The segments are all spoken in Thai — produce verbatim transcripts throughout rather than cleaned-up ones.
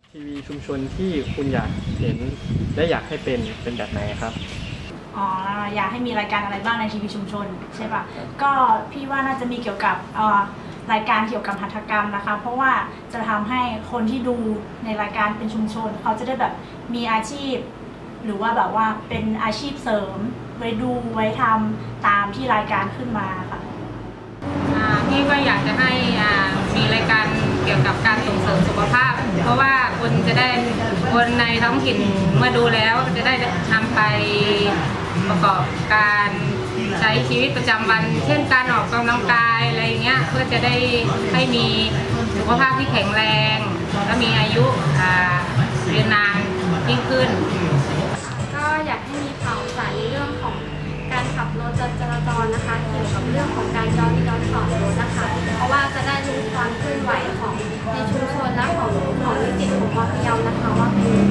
ทีวีชุมชนที่คุณอยากเห็นและอยากให้เป็นเป็นแบบไหนครับอ๋ออยากให้มีรายการอะไรบ้างในทีวีชุมชนใช่ปะก็พี่ว่าน่าจะมีเกี่ยวกับรายการเกี่ยวกับหัตถกรรมนะคะเพราะว่าจะทำให้คนที่ดูในรายการเป็นชุมชนเขาจะได้แบบมีอาชีพหรือว่าแบบว่าเป็นอาชีพเสริมไว้ดูไว้ทำตามที่รายการขึ้นมาค่ะพี่ก็อยากจะให้มีรายการเกี่ยวกับการส่งเสริมสุขภาพเพราะว่าคนจะได้คนในท้องถิ่นเมื่อดูแล้วจะได้นำไปประกอบการใช้ชีวิตประจำวันเช่นการออกกำลังกายอะไรเงี้ยเพื่อจะได้ให้มีสุขภาพที่แข็งแรงและมีอายุเรียนนานยิ่งขึ้นก็อยากให้มีข่าวสารในเรื่องของการขับรถจราจรนะคะเกี่ยวกับเรื่องของการย้อนย้อนสอนรถนะคะเพราะว่าจะได้รู้ความเคลื่อนไหวของในชุมชนและของของนิสิตของมอพะเยานะคะว่าเป็น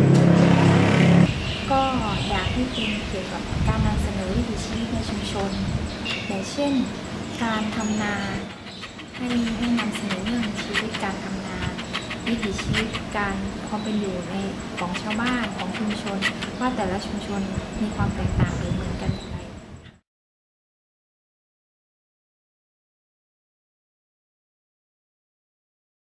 ก็อยากให้เป็นเกี่ยวกับการนำเสนอวิถีชีวิตในชุมชนอย่างเช่นการทำนาให้ให้นำเสนอเรื่องชีวิตการทำนาวิถีชีวิตการความเป็นอยู่ในของชาวบ้านของชุมชนว่าแต่ละชุมชนมีความแตกต่างหรือเหมือนกัน